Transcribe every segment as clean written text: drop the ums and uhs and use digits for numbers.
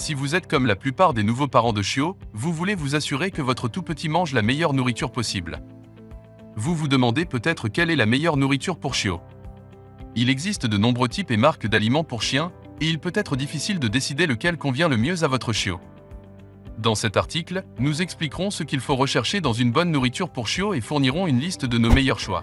Si vous êtes comme la plupart des nouveaux parents de chiots, vous voulez vous assurer que votre tout petit mange la meilleure nourriture possible. Vous vous demandez peut-être quelle est la meilleure nourriture pour chiots. Il existe de nombreux types et marques d'aliments pour chiens, et il peut être difficile de décider lequel convient le mieux à votre chiot. Dans cet article, nous expliquerons ce qu'il faut rechercher dans une bonne nourriture pour chiots et fournirons une liste de nos meilleurs choix.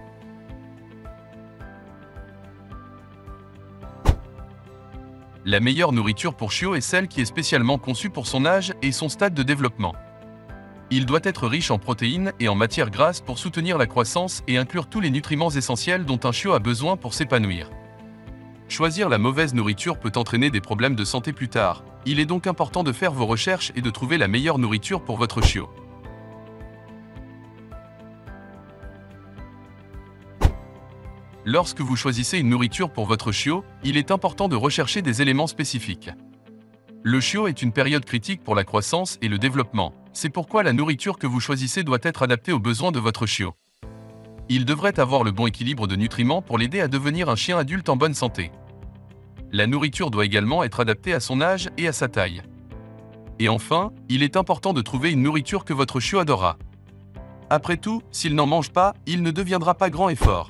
La meilleure nourriture pour chiot est celle qui est spécialement conçue pour son âge et son stade de développement. Il doit être riche en protéines et en matières grasses pour soutenir la croissance et inclure tous les nutriments essentiels dont un chiot a besoin pour s'épanouir. Choisir la mauvaise nourriture peut entraîner des problèmes de santé plus tard. Il est donc important de faire vos recherches et de trouver la meilleure nourriture pour votre chiot. Lorsque vous choisissez une nourriture pour votre chiot, il est important de rechercher des éléments spécifiques. Le chiot est une période critique pour la croissance et le développement. C'est pourquoi la nourriture que vous choisissez doit être adaptée aux besoins de votre chiot. Il devrait avoir le bon équilibre de nutriments pour l'aider à devenir un chien adulte en bonne santé. La nourriture doit également être adaptée à son âge et à sa taille. Et enfin, il est important de trouver une nourriture que votre chiot adorera. Après tout, s'il n'en mange pas, il ne deviendra pas grand et fort.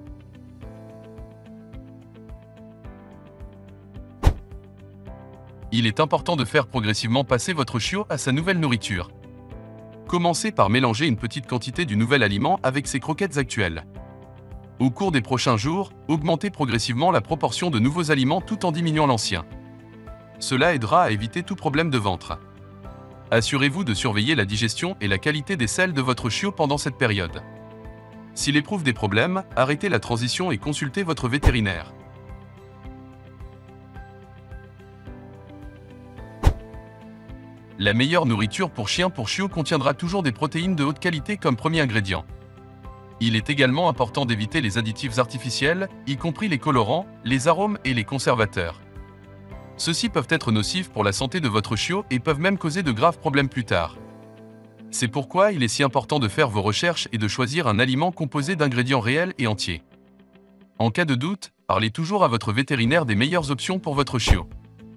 Il est important de faire progressivement passer votre chiot à sa nouvelle nourriture. Commencez par mélanger une petite quantité du nouvel aliment avec ses croquettes actuelles. Au cours des prochains jours, augmentez progressivement la proportion de nouveaux aliments tout en diminuant l'ancien. Cela aidera à éviter tout problème de ventre. Assurez-vous de surveiller la digestion et la qualité des selles de votre chiot pendant cette période. S'il éprouve des problèmes, arrêtez la transition et consultez votre vétérinaire. La meilleure nourriture pour chiot contiendra toujours des protéines de haute qualité comme premier ingrédient. Il est également important d'éviter les additifs artificiels, y compris les colorants, les arômes et les conservateurs. Ceux-ci peuvent être nocifs pour la santé de votre chiot et peuvent même causer de graves problèmes plus tard. C'est pourquoi il est si important de faire vos recherches et de choisir un aliment composé d'ingrédients réels et entiers. En cas de doute, parlez toujours à votre vétérinaire des meilleures options pour votre chiot.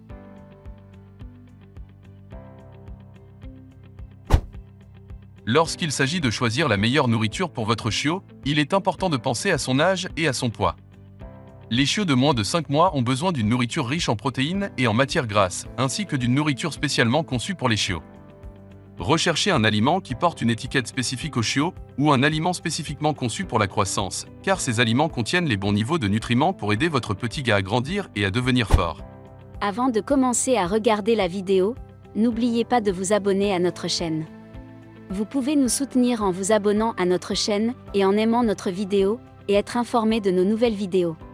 Lorsqu'il s'agit de choisir la meilleure nourriture pour votre chiot, il est important de penser à son âge et à son poids. Les chiots de moins de 5 mois ont besoin d'une nourriture riche en protéines et en matières grasses, ainsi que d'une nourriture spécialement conçue pour les chiots. Recherchez un aliment qui porte une étiquette spécifique aux chiots ou un aliment spécifiquement conçu pour la croissance, car ces aliments contiennent les bons niveaux de nutriments pour aider votre petit gars à grandir et à devenir fort. Avant de commencer à regarder la vidéo, n'oubliez pas de vous abonner à notre chaîne. Vous pouvez nous soutenir en vous abonnant à notre chaîne et en aimant notre vidéo, et être informé de nos nouvelles vidéos.